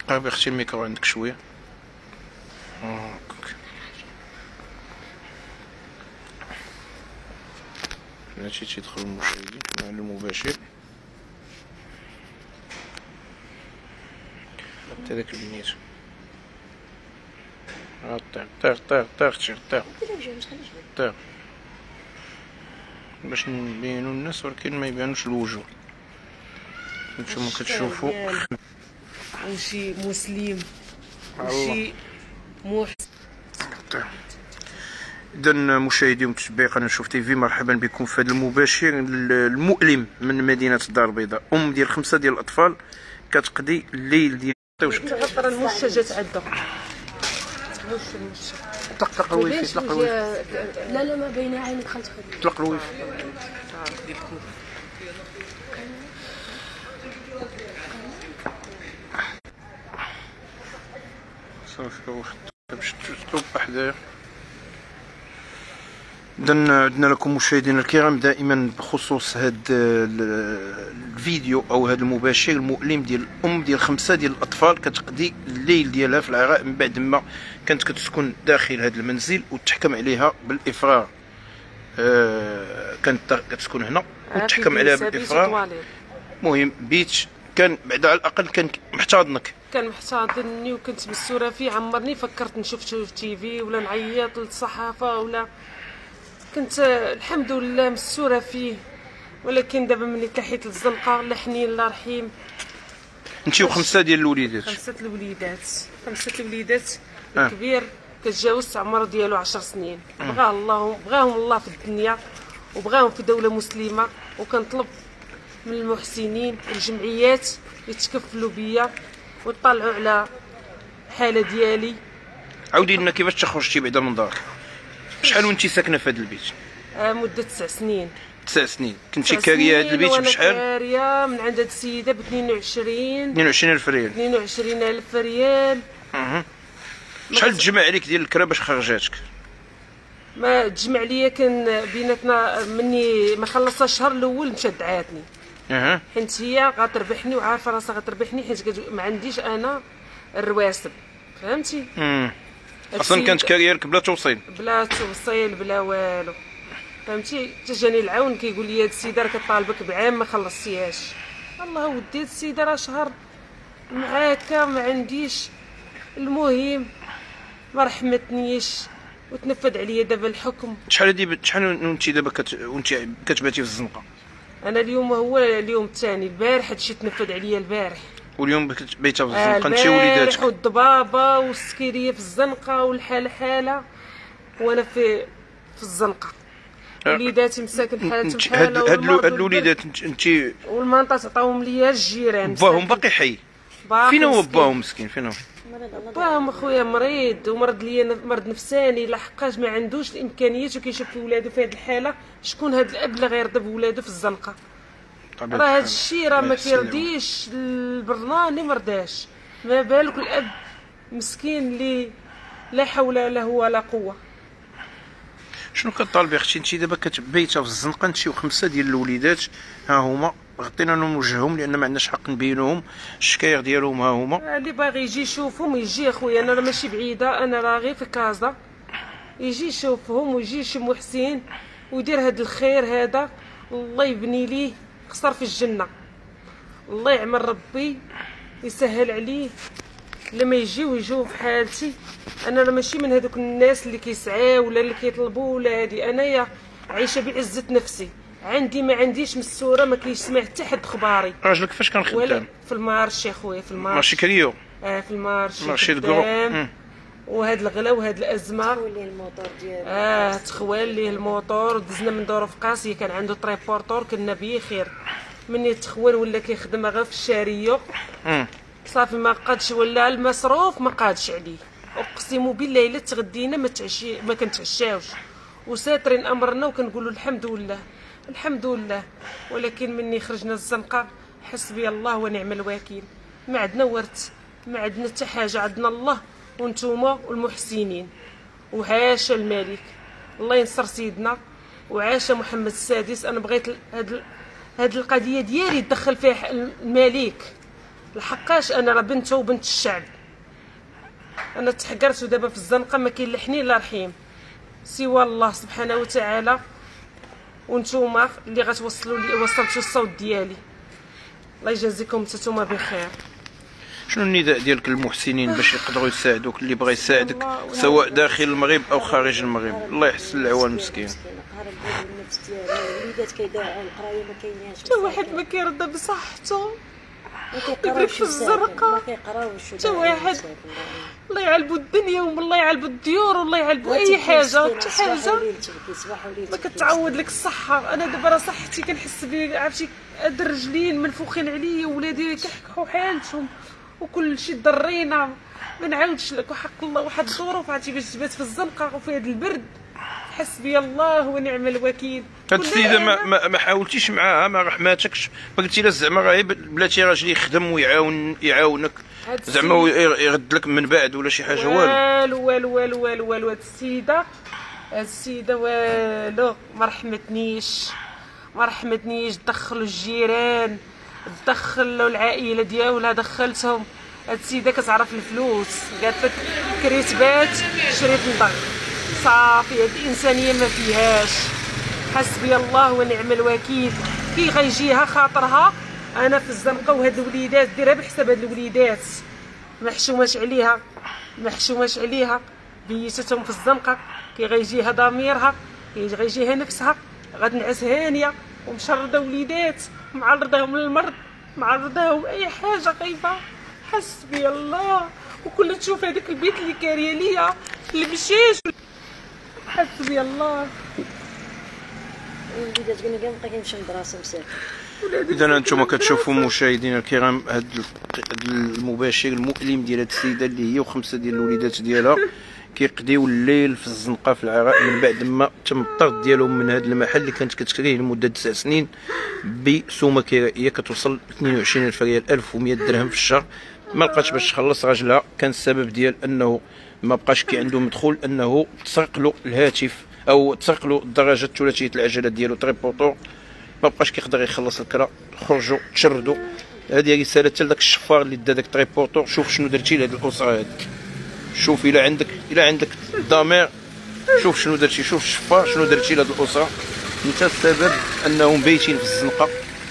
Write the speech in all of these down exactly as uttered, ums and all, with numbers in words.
قربي اختي الميكرو عندك شويه. هاكاك هادشي تيدخل المشاهدين مع المباشر. حتى داك البنيت طير طير طير طير طير طير طير باش نبينو الناس ولكن ما يبانوش الوجوه. نتوما كتشوفوا وشي مسلم وشي محسن. إذا مشاهدي ومتابعي قناة شوف تيفي، مرحبا بكم في هذا المباشر المؤلم من مدينة الدار البيضاء. أم ديال خمسة ديال الأطفال كتقضي الليل ديال تهضر المشة تعدى مش المشة. طلق الويفي طلق الويفي. لا لا ما بين عينك خلت طلق الويفي. صافي واخد باش تطلب حدايا. إذن عندنا لكم مشاهدينا الكرام دائما بخصوص هذا الفيديو او هذا المباشر المؤلم ديال ام ديال خمسه ديال الاطفال كتقضي الليل ديالها في العراء من بعد ما كانت كتسكن داخل هذا المنزل وتحكم عليها بالافراغ. آه كانت كتسكن هنا وتحكم عليها بالافراغ. المهم بيت كان بعد على الاقل كان محتضنك، كان محتضنني وكنت مسوره فيه. عمرني فكرت نشوف في تيفي ولا نعيط للصحافه ولا كنت الحمد لله مسوره فيه. ولكن دابا ملي تلحيت الزنقه الله حنين الله رحيم. انتي وخمسه ديال الوليدات؟ خمسه الوليدات خمسه الوليدات. آه. الكبير كتجاوز العمر ديالو عشر سنين. آه. بغاه الله بغاهم الله في الدنيا وبغاهم في دوله مسلمه. وكنطلب من المحسنين والجمعيات يتكفلوا بيا ويطلعوا على الحاله ديالي. عاودي لنا كيفاش تخرجتي بعدا من دارك؟ شحال وانتي ساكنه في هذا البيت؟ آه مده تسع سنين. تسع سنين كنتي كاريه هذا البيت بشحال؟ كاريه من عند هاد السيده ب اثنين وعشرين اثنين وعشرين ألف ريال. اثنين وعشرين ألف ريال. اها شحال تجمع عليك ديال الكرا باش خرجاتك؟ ما تجمع ليا كان بيناتنا مني ما خلصت الشهر الاول مشات دعاتني. اها حيت هي غتربحني وعارفه راسها غتربحني حيت ما عنديش انا الرواسب فهمتي. امم اصلا كانت كاريه لك بلا توصيل بلا توصيل بلا والو فهمتي. تجاني العون كيقول لي هاد السيده راه كطالبك بعام ما خلصتيهاش. الله ودي هاد السيده راه شهر معاك ما عنديش. المهم ما رحمتنيش وتنفذ عليا دابا الحكم. شحال هادي شحال وانت دابا كت... وانت كتباتي في الزنقه؟ انا اليوم هو اليوم الثاني. البارح هادشي تنفذ عليا البارح. واليوم بيتها في الزنقه انت وليداتك؟ والضبابه والسكيريه في الزنقه والحاله حاله وانا في في الزنقه. وليداتي مساكن حالتهم حاله. هاد هاد الوليدات انت والمنطقه عطاوهم ليا الجيران. باهم باقي حي؟ فين هو باهم مسكين؟ فين هو؟ باهم اخويا مريض ومرض ليا مرض نفساني لحقاش ما عندوش الامكانيات وكيشوف في ولادو في هذه الحاله. شكون هاد الاب اللي غيرضى بولادو في الزنقه؟ راه هاد الشيء راه ما كيرضيش البرلمان ما رضاش. ما بالك الاب مسكين اللي لا حول له ولا قوه. شنو كطالبي اختي انت دابا كتبيتها في الزنقه انت وخمسه ديال الوليدات ها هما غطينا لهم وجههم لان ما عندناش حق نبينوهم الشكاير ديالهم ها هما. اللي باغي يجي يشوفهم يجي اخويا. انا راه ماشي بعيده انا راه غير في كازا. يجي يشوفهم ويجي شي محسن ويدير هاد الخير هذا الله يبني ليه قصر في الجنه. الله يعمل ربي يسهل عليه لما يجيو يجيو في حالتي. انا راه ماشي من هذوك الناس اللي كيسعاو ولا اللي كيطلبوا ولا هادي. انايا عايشه بعزه نفسي. عندي ما عنديش مسوره ما كيسمع حتى حد خباري. راجلك فاش كان خدام؟ في المارشي اخويا. في المارشي. مارشي كريو؟ اه في المارشي. مارشي الكرو. وهاد الغلا وهاد الازمه تخوال ليه الموتور ديالو. اه تخوال ليه الموتور. دزنا من دوره في قاسيه كان عنده طريبورتور كنا بخير. مني تخوال ولا كيخدم غير في الشاريه. صافي ما قادش ولا المصروف ما قادش عليه. اقسم بالله الا تغدينا ما تعشي ما كنتعشاوش وساترين امرنا وكنقولوا الحمد لله الحمد لله. ولكن مني خرجنا الزنقه حسبي الله ونعم الوكيل. ما عندنا ورث ما عندنا حتى حاجه. عندنا الله وانتوما والمحسنين. وعاش الملك الله ينصر سيدنا وعاش محمد السادس. انا بغيت هاد هاد القضيه ديالي يدخل فيها الملك لحقاش انا راه بنته وبنت الشعب. انا تحقرت ودابا في الزنقه ما كاين لا حنين لا رحيم سوى الله سبحانه وتعالى، وانتوما اللي غتوصلوا لي وصلتوا الصوت ديالي. الله يجازيكم نتوما بخير. شنو النداء ديالك للمحسنين باش يقدروا يساعدوك، اللي بغى يساعدك سواء داخل المغرب او خارج المغرب؟ الله يحسن العوان مسكين. الوليدات كيداعوا القرايه ما كايناش، حتى واحد ما كيرضى بصحته، ما كيقراوش في الزرقاء، ما كيقراوش حتى واحد. الله يعلبوا الدنيا والله يعلبوا الديور والله يعلبوا اي حاجه، حتى حاجه ما كتعوض لك الصحه. انا دابا راه صحتي كنحس بها، عرفتي هاد الرجلين منفوخين عليا وولادي كيحكحوا حالتهم وكل شيء ضرينا. ما نعاودش لك وحق الله واحد الظروف عرفتي باش تبات في الزنقه وفي هذا البرد. حسبي الله ونعم الوكيل. هاد السيده ما, ما, ما حاولتيش معاها؟ ما رحماتكش؟ ما قلتي لها زعما راه بلاتي راجلي يخدم ويعاون يعاونك زعما يرد لك من بعد ولا شي حاجه؟ والو والو والو والو والو هاد السيده هاد السيده والو ما رحمتنيش ما رحمتنيش. دخلوا الجيران، دخلوا العائله ديالها، دخلتهم. هاد السيده كتعرف الفلوس، قالت لك كريت بات شريت نضغ صافي. هاد الانسانيه ما فيهاش. حسبي الله ونعم الوكيل. كي غيجيها خاطرها انا في الزنقه وهاد الوليدات ديرها بحساب هاد الوليدات محشوماش عليها محشوماش عليها بيتتهم في الزنقه. كي غيجيها ضميرها، كي غيجيها نفسها، غتنعس هانيه ومشرده وليدات، معرضاهم للمرض، معرضاهم اي حاجه خايفه. حسبي الله. وكل تشوف هذاك البيت اللي كاريه ليا اللي مشيش. حسبي الله. الوليدات قلنا كاع بقى كيمشي للدراسه مساكن. اذا انتم كتشوفوا مشاهدينا الكرام هذا المباشر المؤلم ديال هذه السيده اللي هي وخمسه ديال الوليدات ديالها كيقضيو الليل في الزنقه في العراء من بعد ما تم الطرد ديالهم من هذا المحل اللي كانت كتكريه لمده تسع سنين بسومه كرائيه كتوصل اثنين وعشرين ألف ريال، ألف ومئة درهم في الشهر. ما لقاتش باش تخلص راجلها. كان السبب ديال انه ما بقاش كي عنده مدخول، انه تسرق له الهاتف او تسرق له الدراجه الثلاثيه العجله ديالو تريبوتور، ما بقاش كيقدر يخلص الكرا. خرجوا تشردوا. هذه رساله حتى لذاك الشفار اللي دا داك تريبوتور، شوف شنو درتي لهاد الاسره هذه. شوف الا عندك الا عندك الضمير شوف شنو درتي، شوف الشفار شنو درتي لهاد الاسره. انت السبب انهم بايتين في الزنقه.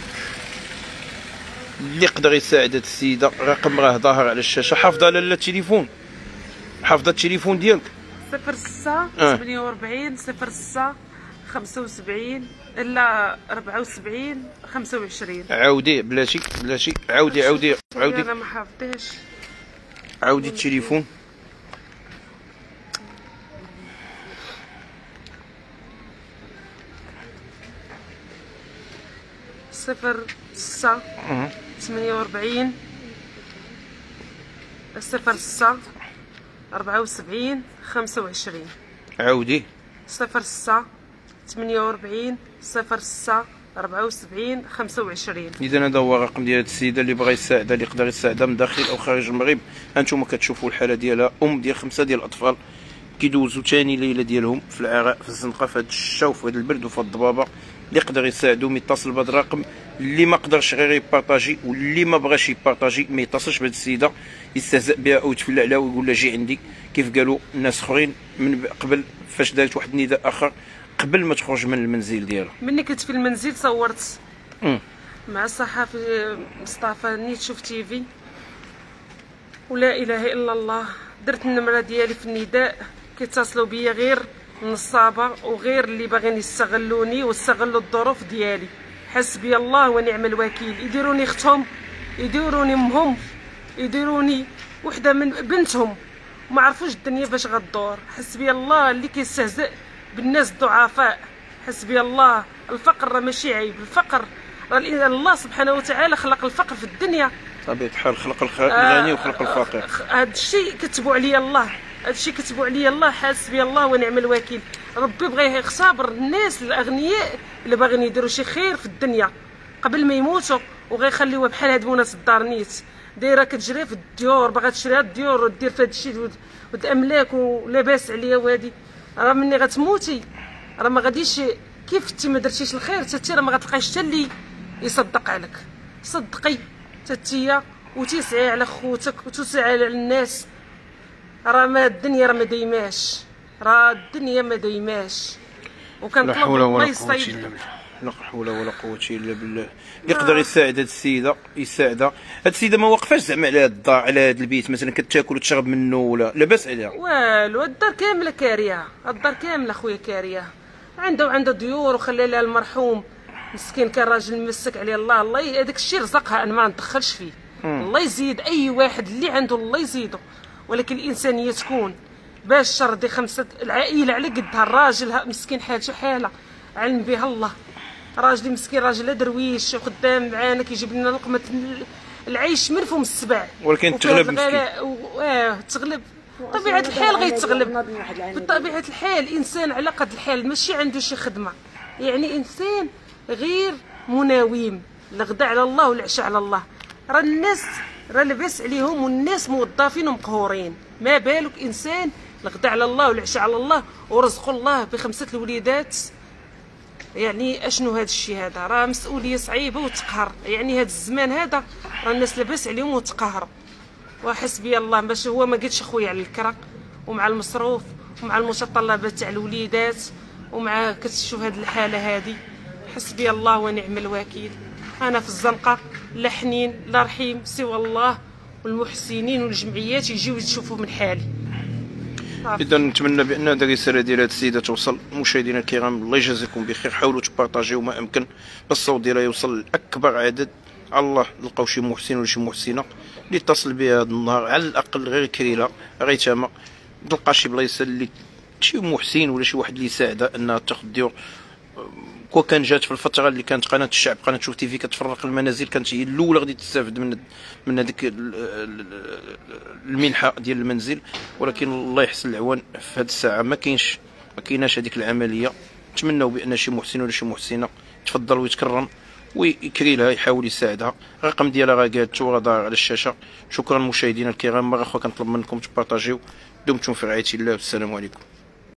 اللي يقدر يساعد هاد السيده رقم راه ظاهر على الشاشه. حافظه لاله التليفون، حافظه التليفون ديالك؟ صفر ستة ثمانية وأربعين صفر ستة خمسة وسبعين إلا أربعة وسبعين خمسة وعشرين. عاوديه بلاتي بلاتي عاودي عاودي عاودي. انا ما حافظتهاش. عاودي التليفون. صفر ستة ثمانية وأربعين صفر ستة أربعة وسبعين خمسة وعشرين. عاودي. صفر ستة ثمانية وأربعين صفر ستة أربعة وسبعين خمسة وعشرين. اذا هذا هو الرقم ديال هاد السيده اللي بغى يساعدها، اللي يقدر يساعدها من داخل او خارج المغرب. انتم كتشوفوا الحاله ديالها، ام ديال خمسه ديال الاطفال كيدوزوا ثاني ليله ديالهم في العراء في الزنقه في هذا الشتا وفي هذا البرد وفي هذا الضبابه. اللي يقدر يساعدهم يتصل بهذا الرقم. اللي ما قدرش غير يبارطاجي، واللي ما بغاش يبارطاجي ما يتصلش بهذه السيده يستهزأ بها او يتفلى عليها ويقول لها جي عندي، كيف قالوا الناس اخرين من قبل فاش دارت واحد النداء اخر قبل ما تخرج من المنزل ديالها. مني كنت في المنزل صورت م. مع الصحفي مصطفى نيت شوف تيفي ولا اله الا الله. درت النمره ديالي في النداء، كيتصلوا بيا غير نصابه وغير اللي باغيين يستغلوني ويستغلوا الظروف ديالي. حسبي الله ونعم الوكيل. يديروني اختهم، يديروني امهم، يديروني وحده من بنتهم، ما عرفوش الدنيا فاش غدور. حسبي الله. اللي كيستهزئ بالناس الضعفاء. حسبي الله. الفقر راه ماشي عيب، الفقر راه الله سبحانه وتعالى خلق الفقر في الدنيا. طبيعة الحال خلق الغني وخلق الفقير. هذا الشيء كتبوا عليا الله، هذا الشيء كتبوا عليا الله. حسبي الله ونعم الوكيل. ربي بغى يختبر الناس الاغنياء اللي باغيين يديروا شي خير في الدنيا قبل ما يموتوا، وغيخليوها بحال هاد مناس الدارنيت دايره كتجري في الديور، باغا تشري هاد الديور ودير في هاد الشيء ود املاك ولاباس عليا. وهادي راه مني غتموتي راه ما غاديش، كيف انت ما درتيش الخير حتى راه ما غتلقايش حتى اللي يصدق عليك. صدقي حتى وتسعي على خوتك وتسعي على الناس. راه ما الدنيا راه ما دايماش، راه الدنيا ما دايماش. لا وكنطلب حول الله ولا قوة يصيب. إلا بالله، لا حول ولا قوة إلا بالله. يقدر يساعد هاد السيدة، يساعدها. هاد السيدة ما واقفاش زعما على هاد الدار، على هاد البيت مثلا كتاكل وتشرب منه ولا لاباس عليها. والو الدار كامله كاريه، الدار كامله خويا كاريه. عنده وعنده ديور وخلى لها المرحوم مسكين، كان راجل مسك عليه الله. الله هذاك الشيء رزقها، انا ما ندخلش فيه. مم. الله يزيد اي واحد اللي عنده الله يزيده، ولكن الانسانيه تكون باش ترضي خمسه العائله على قدها. الراجل مسكين حالته حاله علم بها الله، راجلي مسكين راجل درويش وخدام معانا كيجيب لنا لقمه العيش من فم السبع، ولكن تغلب مسكين. اه تغلب طبيعه الحال، غيتغلب بطبيعه الحال. انسان على قد الحال، ماشي عنده شي خدمه، يعني انسان غير مناوم، الغدا على الله والعشاء على الله. راه الناس راه لاباس عليهم، والناس موظفين ومقهورين، ما بالك انسان الغدا على الله والعشاء على الله ورزق الله بخمسه الوليدات. يعني اشنو هذا الشيء هذا؟ راه مسؤوليه صعيبه وتقهر. يعني هذا الزمان هذا راه الناس لاباس عليهم وتقهروا. وحسبي الله باش هو ما قدش خويا على الكرا ومع المصروف ومع المتطلبات تاع الوليدات، ومع كتشوف هذه الحاله هذه. حسبي الله ونعم الوكيل. انا في الزنقه لا حنين لا رحيم سوى الله والمحسنين والجمعيات يجيو يشوفوا من حالي. اذا نتمنى بان هذه الرساله ديال هذه السيده توصل. مشاهدينا الكرام الله يجازيكم بخير، حاولوا تبارطاجيو ما امكن الصوت ديالها يوصل لاكبر عدد. على الله نلقاو شي محسن ولا شي محسنه اللي يتصل بها هذا النهار، على الاقل غير كريله غير تما تلقى شي بلايصه اللي شي محسن ولا شي واحد اللي يساعدها انها تاخذ ديور. كون كان جات في الفتره اللي كانت قناه الشعب قناه شوف تيفي كتفرق المنازل، كانت هي الاولى غادي تستافد من من هذيك المنحه ديال المنزل. ولكن الله يحسن العوان في هذه الساعه ما كاينش ما كايناش هذيك العمليه. نتمنوا بان شي محسن ولا شي محسنه يتفضل ويتكرم ويكري لها يحاول يساعدها. الرقم ديالها راه قالت راه ظاهر على الشاشه. شكرا مشاهدينا الكرام، مره اخرى كنطلب منكم تبارطاجيو. دمتم في رعايه الله والسلام عليكم.